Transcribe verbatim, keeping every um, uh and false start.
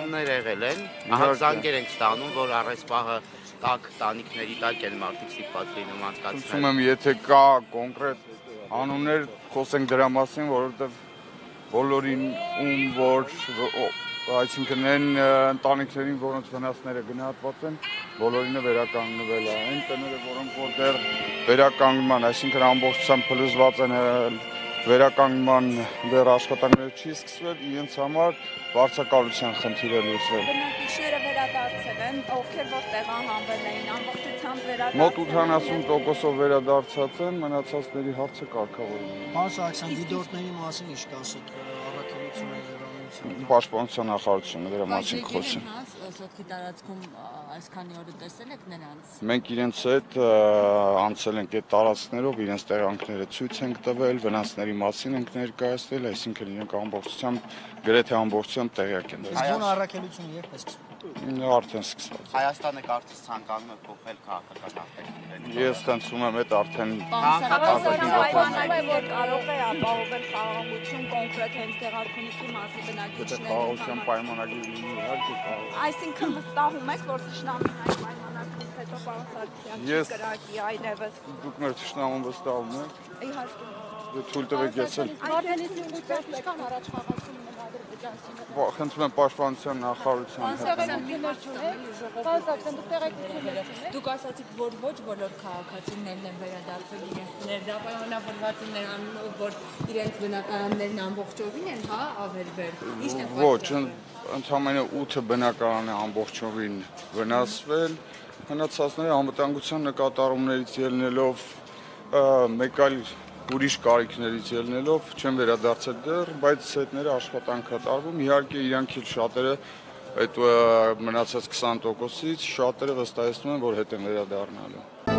Սպանումներ եղել են, ահա զանգեր ենք ստանում, որ առայս պահը տակ տանիքների տակ են մարդիկ ստիպված լինում անցկացնել։ Հուսում եմ, եթե կա կոնկրետ անուններ, խոսենք դրա մասին, որովհետև բոլորին ում որ այսինքն այն ընտանիքներին, որոնց վնասները գնահատված են, բոլորինը վերականգնվել է։ Այն տները, որոնք որ դեռ վերականգնման, այսինքն ամբողջությամբ փլուզված են, վերականգնման դեռ աշխատանքները չի սկսվել, իրենց համար վարձակալության խնդիր է լուծվել։ Բնակիչները վերադարձել են, ովքեր որտեղ անհանվել էին, ամբողջությամբ վերադարձել են։ Մոտ ութանասուն տոկոսով վերադարձած են, մնացածների հարցը կարգավորվում է։ Պարոն Սարգսյան, դիտորդների մասին ինչ կասեք, առաքելությունը եւ Պաշտպանության նախարարությունը դրա մասին կխոսի։ Սոտքի տարածքում այսքանի օրը տեսել եք նրանց։ Մենք իրենց հետ անցել ենք այդ տարածքներով, իրենց տեղանքները ցույց ենք տվել, վնասների մասին ենք ներկայացրել, այսինքն իրենք ամբողջությամբ գրեթե ամբողջությամբ տեղյակ են։ Ձուն առաքելությունը երբ է սկսվում։ Արդեն սկսված։ Հայաստանը կարծես ցանկանում է փոխել քաղաքական արտաքինները։ Ես խնդրում եմ այդ արդեն որ կարող է ապահովել խաղաղություն կոնկրետ հենց Գեղարքունիքի մասի բնակիչների խաղաղության պայմանագիր լինի, իհարկե կարող է։ Այսինքն վստահում եք, որ թշնամին այդ պայմանագրից հետո պարոն Սարգսյան չի կրակի այլևս։ Դուք մեր թշնամուն վստահում եք։ Իհարկե։ Դե թույլ տվեք ես էլ։ Արդենից ուղղությամբ ինչքան առաջ խաղացում են ադրբեջանցիները։ Խնդրում եմ պաշտպանության նախարարության հետ։ Դուք ասացիք, որ ոչ բոլոր քաղաքացիներն են վերադարձել իրենց ներդրապանավորված են նրանով, որ իրենց բնակարաններն ամբողջովին են, հա, ավերվել։ Ի՞նչն է Ոչ, ընդամենը ութ բնակարան է ամբողջովին վնասվել, մնացածները անվտանգության նկատառումներից ելնելով, մեկ այլ ուրիշ կարիքներից ելնելով չեն վերադարձել դեռ, բայց հետները աշխատանք է տարվում, իհարկե իրանք էլ շատերը այդ մնացած քսան տոկոսից շատերը վստահեցնում են, որ հետ են վերադառնալու։